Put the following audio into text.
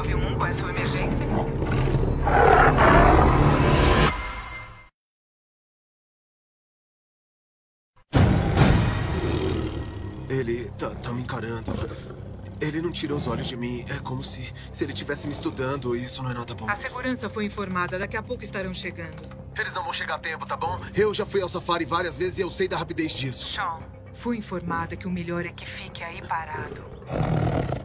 911, qual é a sua emergência? Ele tá me encarando. Ele não tira os olhos de mim. É como se ele estivesse me estudando. E isso não é nada bom. A segurança foi informada. Daqui a pouco estarão chegando. Eles não vão chegar a tempo, tá bom? Eu já fui ao safari várias vezes e eu sei da rapidez disso. Sean, fui informada que o melhor é que fique aí parado.